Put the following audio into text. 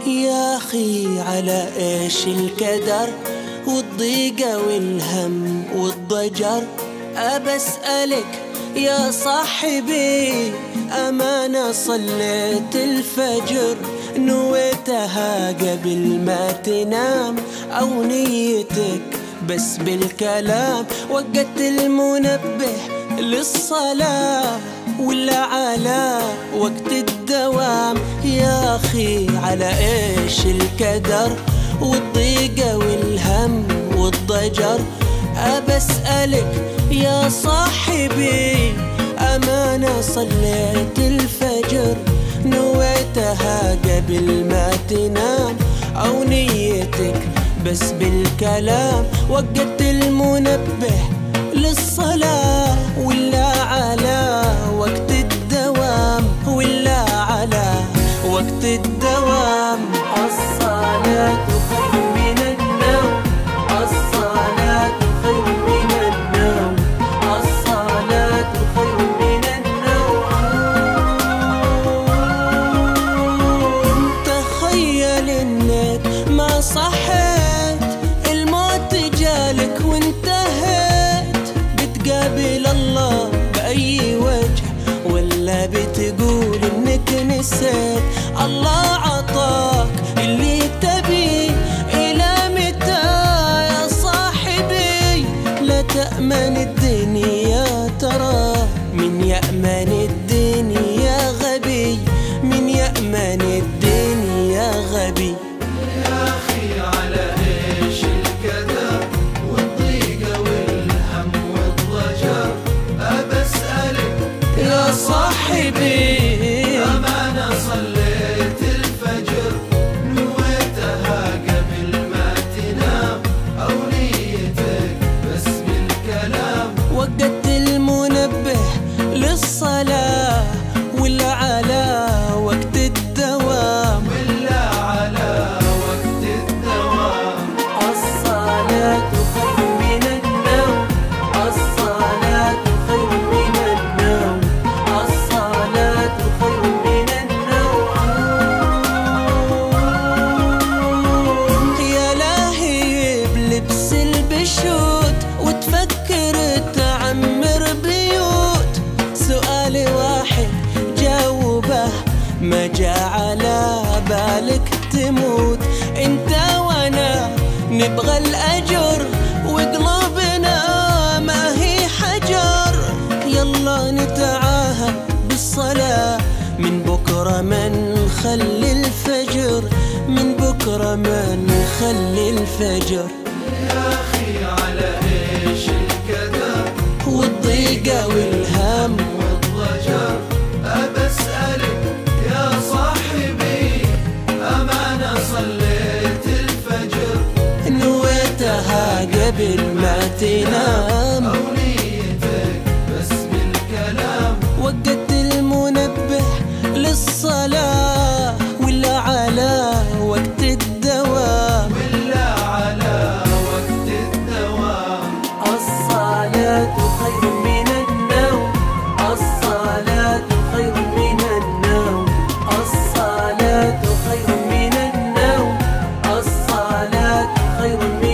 يا أخي على إيش الكدر والضيقة والهم والضجر؟ أبسألك يا صاحبي، أمانة صليت الفجر نويتها قبل ما تنام، أو نيتك بس بالكلام وقت المنبه للصلاة ولا على وقت الدوام؟ يا أخي على إيش الكدر والضيقة والهم والضجر؟ أبسألك يا صاحبي، أمانة صليت الفجر نويتها قبل ما تنام، أو نيتك بس بالكلام وقت المنبه للصلاة ولا على وقت الدوام؟ ولا على وقت الدوام؟ الصلاة خير من النوم، الصلاة خير من النوم، الصلاة خير من النوم. تخيل انك ما صحيت، الموت جالك وانتهيت، بتقابل الله بأي وجه ولا بتقول انك نسيت؟ الله عطاك اللي تبيه، إلى متى يا صاحبي لا تأمن الدنيا؟ ترى من يأمن الدنيا غبي، من يأمن الدنيا غبي. يا أخي على إيش الكدر والضيقة والهم والضجر؟ أبسألك يا صاحبي، أمانة صليت الفجر نويتها قبل ما تنام، أو نيتك بس بالكلام وقت المنبه للصلاة ولا على وقت الدوام؟ ولا على وقت الدوام؟ الصلاة خير من النوم، الصلاة خير من النوم، الصلاة خير من النوم. يا لاهي بلبس البشوت وتفكر تعمر بيوت، سؤال واحد جاوبه، ما جا على بالك تموت؟ انت وانا نبغى الأجر وقلوبنا ما هي حجر، يلا نتعاهد بالصلاة من بكرة ما نخلي الفجر، من بكرة ما نخلي الفجر. يا أخي على إيش الكدر والضيقة والهم والضجر؟ أبسألك يا صاحبي، أمانة صليت الفجر نويتها قبل ما تنام، أو نيتك بس بالكلام وقت المنبه للصلاة ولا على وقت الدوام؟ ولا على وقت الدوام؟ الصلاة خير من النوم، الصلاة خير من النوم، الصلاة خير من النوم، الصلاة خير من